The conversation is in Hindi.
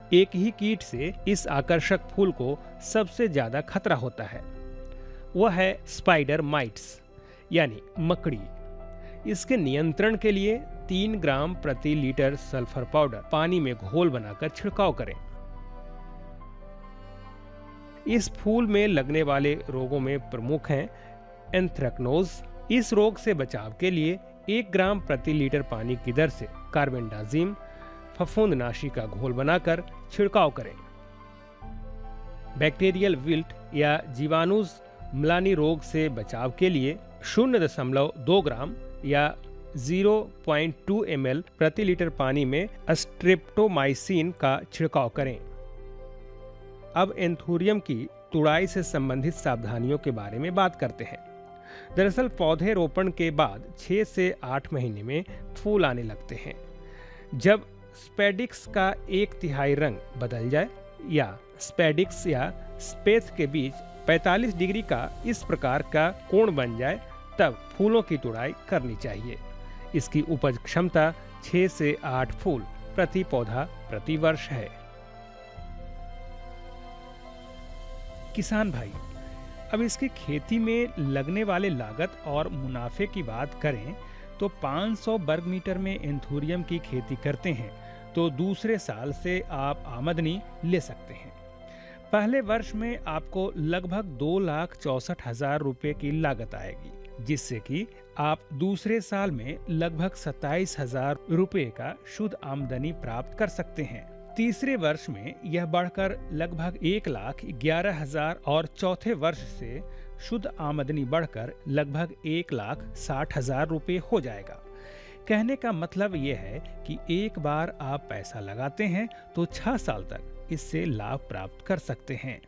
एक ही कीट से इस आकर्षक फूल को सबसे ज्यादा खतरा होता है। वह है स्पाइडर माइट्स यानी मकड़ी। इसके नियंत्रण के लिए 3 ग्राम प्रति लीटर सल्फर पाउडर पानी में घोल बनाकर छिड़काव करें। इस फूल में लगने वाले रोगों में प्रमुख हैं एंथ्रेक्नोज। इस रोग से बचाव के लिए 1 ग्राम प्रति लीटर पानी की दर से कार्बेंडाजिम फफूंदनाशी का घोल बनाकर छिड़काव करें। बैक्टीरियल विल्ट या जीवाणुज म्लानी रोग से बचाव के लिए 0.2 ग्राम या 0.2 ml प्रति लीटर पानी में स्ट्रेप्टोमाइसिन का छिड़काव करें। अब एंथूरियम की तुड़ाई से संबंधित सावधानियों के बारे में बात करते हैं। दरअसल पौधे रोपण के बाद 6 से 8 महीने में फूल आने लगते हैं। जब स्पेडिक्स का 1/3 रंग बदल जाए या स्पेडिक्स या स्पेथ के बीच 45 डिग्री का इस प्रकार का कोण बन जाए, तब फूलों की तुड़ाई करनी चाहिए। इसकी उपज क्षमता 6 से 8 फूल प्रति पौधा प्रति वर्ष है। किसान भाई, अब इसकी खेती में लगने वाले लागत और मुनाफे की बात करें तो 500 वर्ग मीटर में एंथूरियम की खेती करते हैं तो दूसरे साल से आप आमदनी ले सकते हैं। पहले वर्ष में आपको लगभग 2,64,000 रुपए की लागत आएगी, जिससे कि आप दूसरे साल में लगभग 27,000 रुपए का शुद्ध आमदनी प्राप्त कर सकते हैं। तीसरे वर्ष में यह बढ़कर लगभग 1,11,000 और चौथे वर्ष से शुद्ध आमदनी बढ़कर लगभग 1,60,000 रुपए हो जाएगा। कहने का मतलब यह है कि एक बार आप पैसा लगाते हैं तो 6 साल तक इससे लाभ प्राप्त कर सकते हैं।